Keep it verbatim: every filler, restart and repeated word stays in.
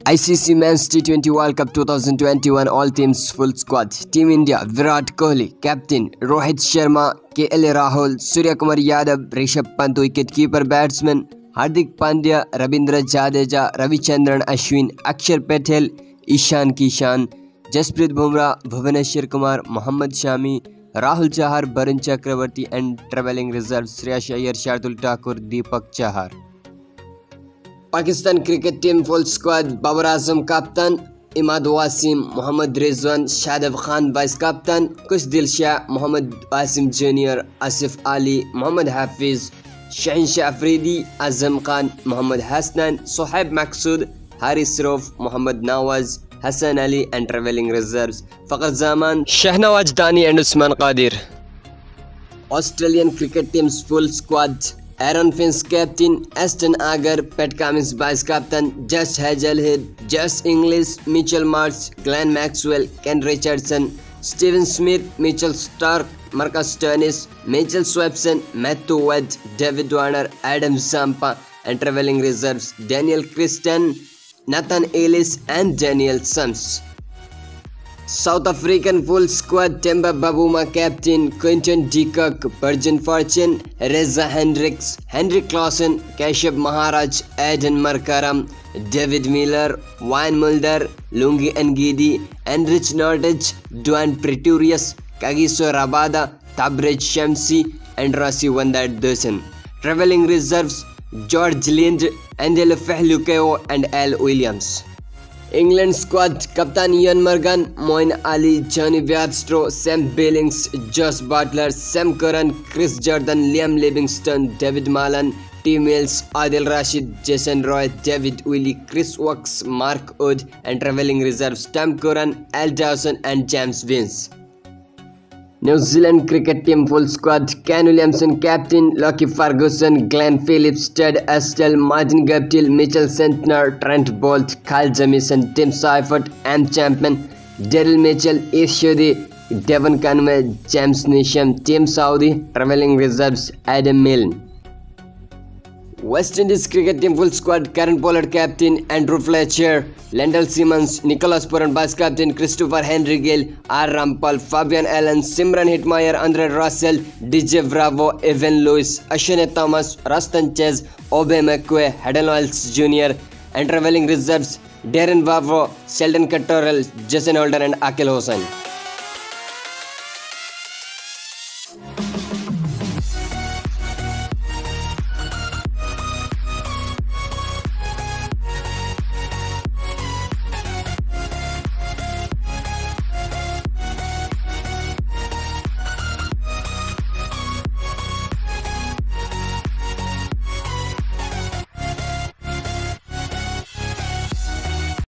I C C Men's T twenty World Cup twenty twenty-one All Teams Full Squad. Team India: Virat Kohli, Captain; Rohit Sharma, K L Rahul, Suryakumar Yadav, Rishabh Pant, Wicketkeeper Batsman; Hardik Pandya, Ravindra Jadeja, Ravichandran Ashwin, Akshar Patel, Ishan Kishan, Jasprit Bumrah, Bhuvaneshwar Kumar, Mohammad Shami, Rahul Chahar, Varun Chakravarti, and travelling reserves: Shreyas Iyer, Shardul Thakur, Deepak Chahar. Pakistan Cricket Team Full Squad: Babar Azam Captain, Imad Wasim, Mohammad Rizwan, Shadab Khan Vice Captain, Kushdil Shah, Mohammad Wasim Junior, Asif Ali, Mohammad Hafiz, Shaheen Shah Afridi, Azam Khan, Mohammad Hasnan, Sohaib Maqsood, Haris Rauf, Mohammad Nawaz, Hassan Ali, and travelling reserves: Fakhar Zaman, Shahnawaz Dani, and Usman Qadir. Australian Cricket Team's Full Squad: Aaron Finch Captain, Aston Agar, Pat Cummins Vice Captain, Josh Hazlewood, Josh Inglis, Mitchell Marsh, Glenn Maxwell, Ken Richardson, Steven Smith, Mitchell Starc, Marcus Stoinis, Mitchell Swepson, Matthew Wade, David Warner, Adam Zampa, and travelling reserves: Daniel Christian, Nathan Ellis, and Daniel Sams. South African Full Squad: Temba Bavuma Captain, Quinton de Kock, Virgin Fortune, Reza Hendricks, Henrik Clausen, Keshav Maharaj, Aiden Markram, David Miller, Wayne Mulder, Lungi Ngidi, Enrich Nordich, Duan Pretorius, Kagiso Rabada, Tabraj Shamsi, and Rossi Vandardosen. Travelling reserves: George Lind, Angelo Fehlukeo, and Al Williams. England Squad: Captain Ian Morgan, Moeen Ali, Johnny Bairstow, Sam Billings, Josh Butler, Sam Curran, Chris Jordan, Liam Livingstone, David Malan, Tim Mills, Adil Rashid, Jason Roy, David Willey, Chris Woakes, Mark Wood, and travelling reserves: Tom Curran, Al Dawson, and James Vince. New Zealand Cricket Team Full Squad: Ken Williamson Captain, Lockie Ferguson, Glenn Phillips, Ted Astle, Martin Guptill, Mitchell Santner, Trent Boult, Kyle Jamieson, Tim Seifert, M. Chapman, Daryl Mitchell, Ish Shodhi, Devon Conway, James Neesham, Tim Southee. Travelling reserves: Adam Milne. West Indies Cricket Team Full Squad: Kieron Pollard Captain, Andrew Fletcher, Lendl Simmons, Nicholas Puran Vice Captain, Christopher Henry Gill, R. Rampal, Fabian Allen, Simran Hetmeyer, Andre Russell, D J Bravo, Evan Lewis, Ashane Thomas, Ruston Chase, Obey McQuay, Haden Wells Junior, and travelling reserves: Darren Vavro, Sheldon Cottrell, Jason Holder, and Akhil Hossain.